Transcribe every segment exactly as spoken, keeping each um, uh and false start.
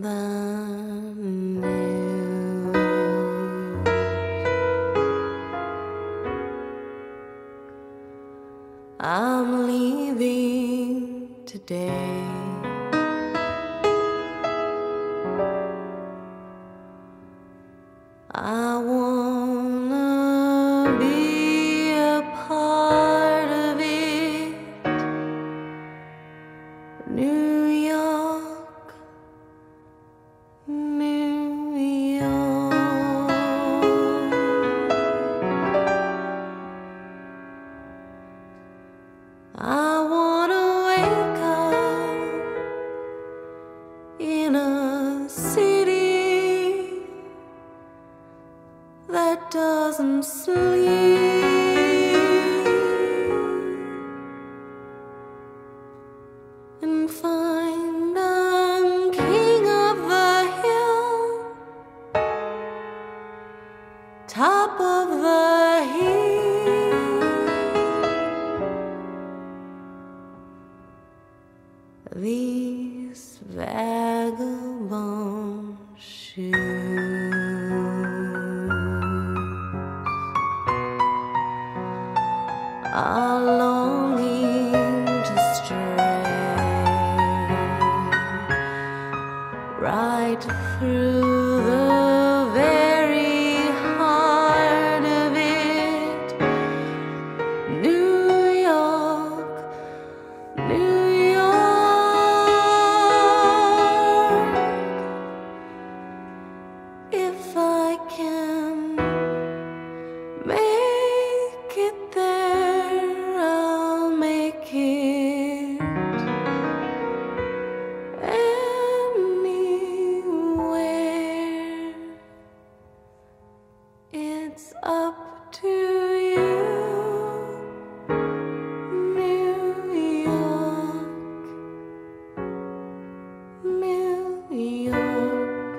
the news. I'm leaving today. I wanna be a part of it. New York, New York. I wanna wake up in a city that doesn't sleep, and find I'm king of the hill, top of the hill. These vagabond shoes are longing to stray right through the very heart of it. New York, New York. If I can make it there, I'll make it anywhere. It's up to you, New York, New York.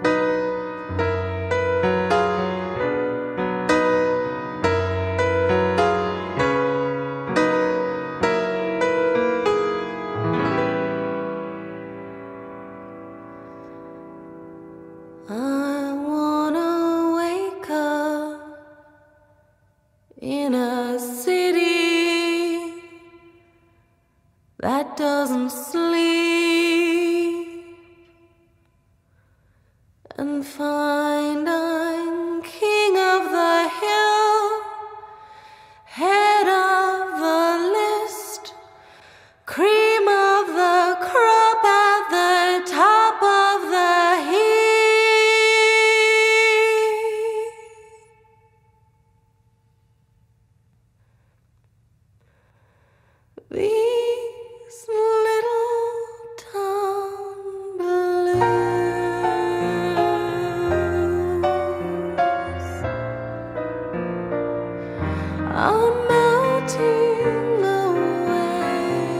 I wanna wake up in a city that doesn't sleep, and find I'm king of the hill, head of the list, cream of the crop at the top of the hill. These little town blues are melting away.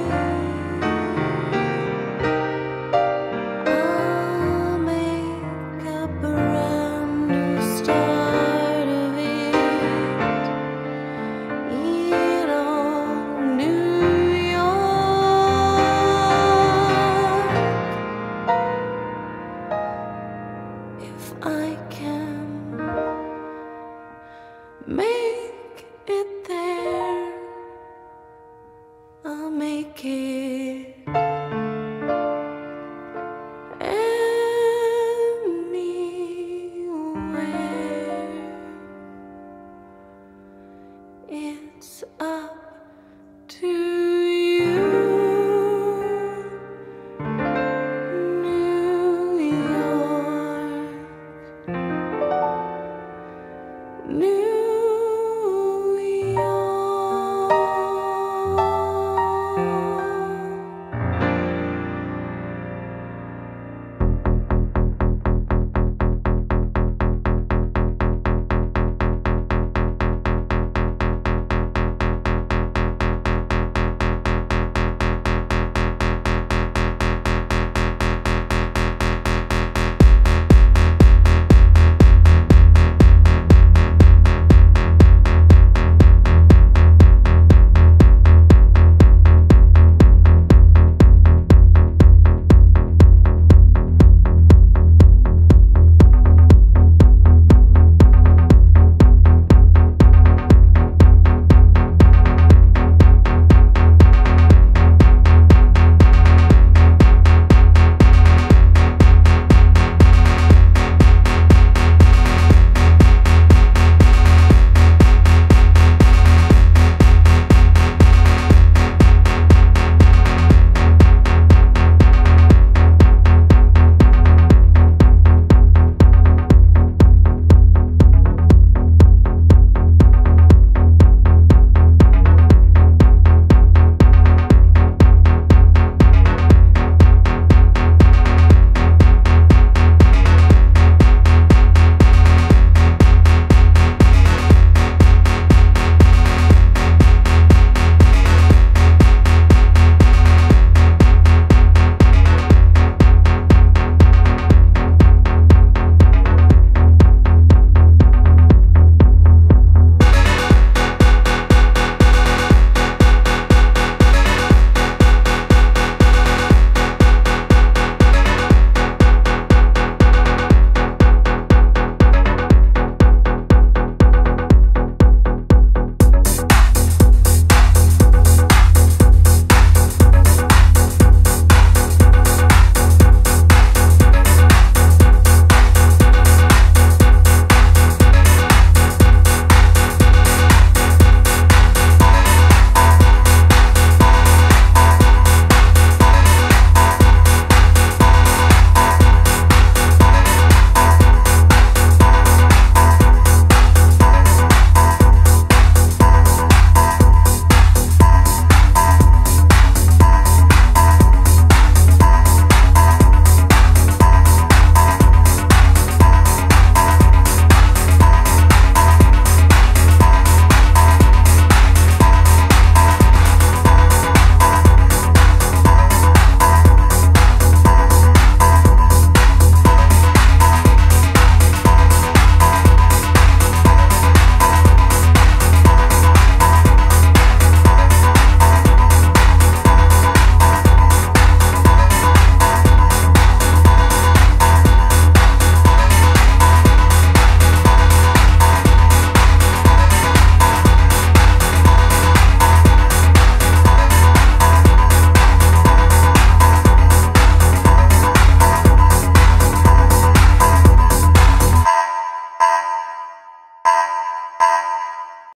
I'll make a brand new start of it in old New York. If I